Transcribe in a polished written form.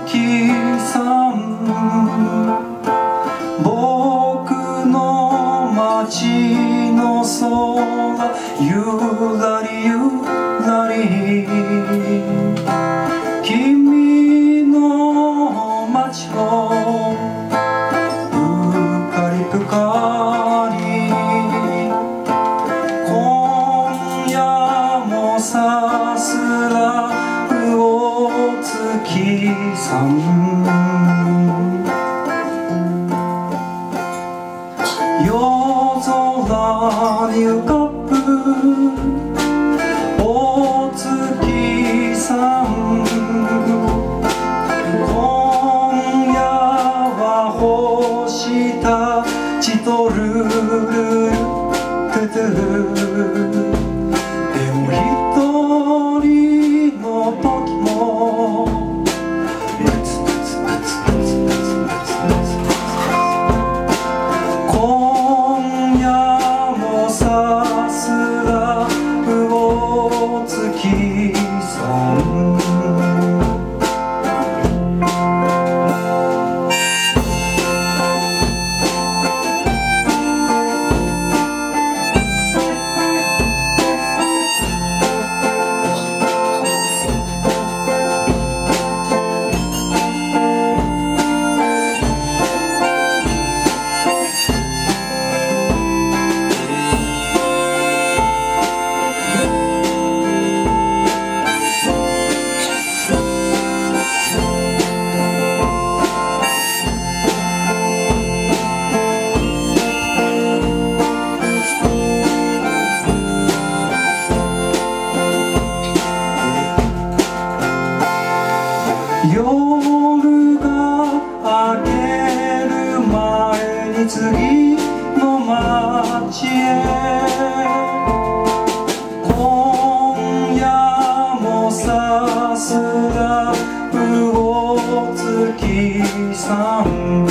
月さん、僕の街の空ゆらりゆらり、君の街をぷかりぷかり、今夜もさすら魚月さん、夜空に浮かぶお月さん、今夜は星たちとルルルトゥトゥ、でも一人の時も今夜もさすら魚月さん、夜が明ける前に次の街へ、今夜もさすら魚月さん、